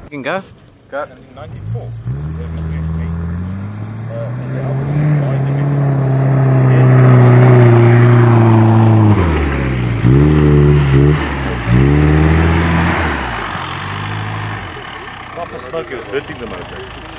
You can go. Go. 1994. Papa Smokey was hurting the motor.